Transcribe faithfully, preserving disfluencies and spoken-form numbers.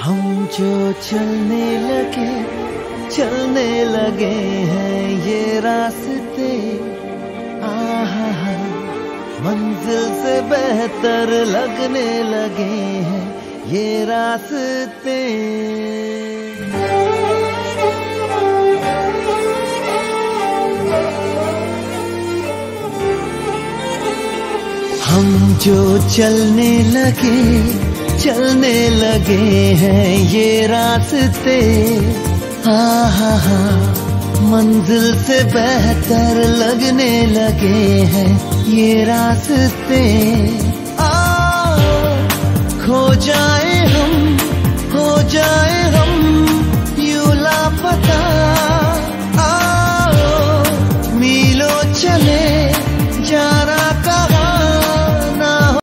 हम जो चलने लगे चलने लगे हैं ये रास्ते, आहा हा मंजिल से बेहतर लगने लगे हैं ये रास्ते। हम जो चलने लगे चलने लगे हैं ये रास्ते, आहा हा मंजिल से बेहतर लगने लगे हैं ये रास्ते।